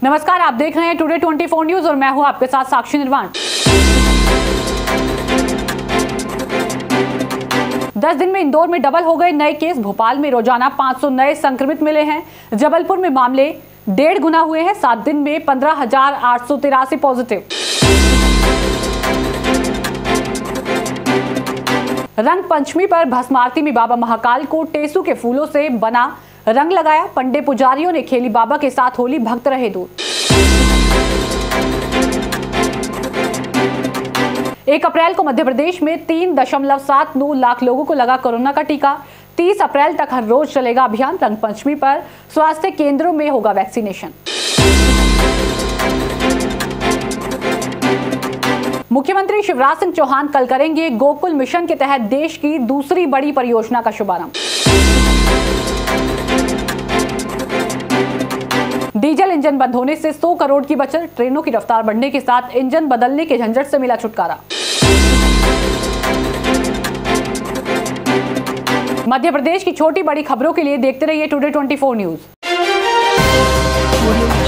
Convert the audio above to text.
नमस्कार, आप देख रहे हैं टुडे 24 न्यूज और मैं हूं आपके साथ साक्षी निर्वाण। 10 दिन में इंदौर में डबल हो गए नए केस। भोपाल में रोजाना 500 नए संक्रमित मिले हैं। जबलपुर में मामले 1.5 गुना हुए हैं। 7 दिन में 15,883 पॉजिटिव। रंग पंचमी पर भस्म आरती में बाबा महाकाल को टेसू के फूलों से बना रंग लगाया। पंडित पुजारियों ने खेली बाबा के साथ होली, भक्त रहे दूर। 1 अप्रैल को मध्य प्रदेश में 3.79 लाख लोगों को लगा कोरोना का टीका। 30 अप्रैल तक हर रोज चलेगा अभियान। रंग पंचमी पर स्वास्थ्य केंद्रों में होगा वैक्सीनेशन। मुख्यमंत्री शिवराज सिंह चौहान कल करेंगे गोकुल मिशन के तहत देश की दूसरी बड़ी परियोजना का शुभारंभ। डीजल इंजन बंद होने से 100 करोड़ की बचत। ट्रेनों की रफ्तार बढ़ने के साथ इंजन बदलने के झंझट से मिला छुटकारा। मध्य प्रदेश की छोटी बड़ी खबरों के लिए देखते रहिए टुडे 24 न्यूज।